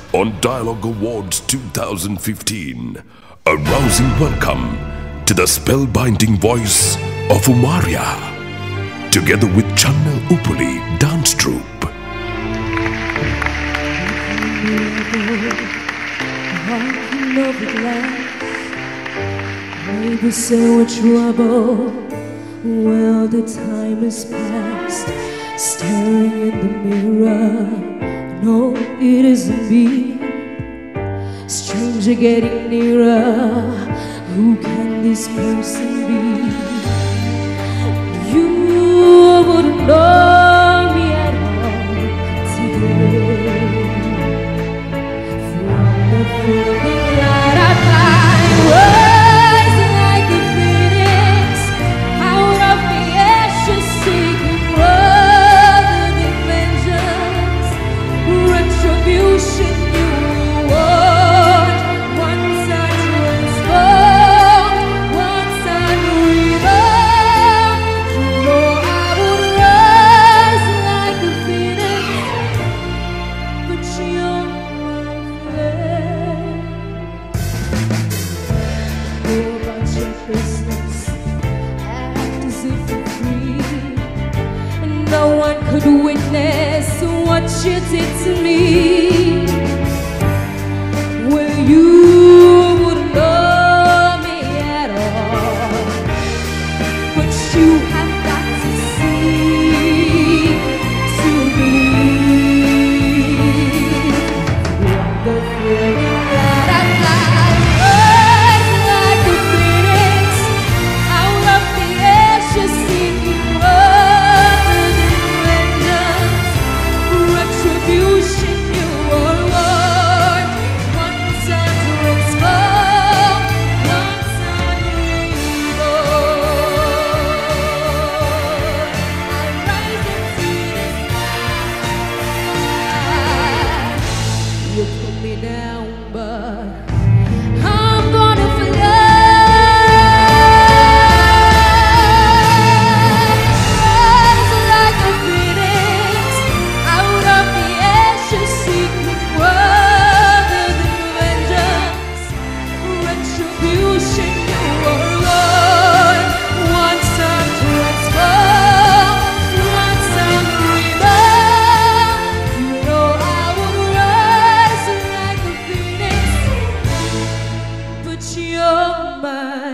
on Dialogue Awards 2015. A rousing welcome to the spellbinding voice of Umaria, together with Channa Upuli Dance Troupe. Maybe so much trouble. Well, the time has passed. Staring in the mirror, no, it isn't me. Stranger getting nearer. Who can this person be? You wouldn't know me at all today. From the feeling that I find was like a phoenix out of the ashes, seeking rather than vengeance, retribution. You want once I transform, once I reborn. You know I would rise like a phoenix, but you're my flame. Go about your business, act as if you're free, and no one could witness what you did to me. Well, you wouldn't love me at all, but you have got to see to believe. From the feeling that I fly like a phoenix out of the ashes, seeking rather than vengeance, retribution. You are Lord. Once I transform, once I reborn. I rise into the sky. You put me down, but I'm gonna fly. Rise like a phoenix out of the ashes, seeking rather than vengeance, retribution. You are Lord. Once I'm transformed, once I'm reborn. You know I will rise like a phoenix, but you're my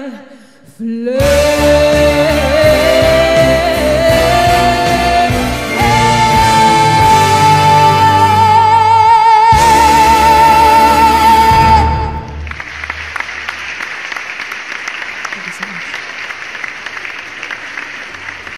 flame.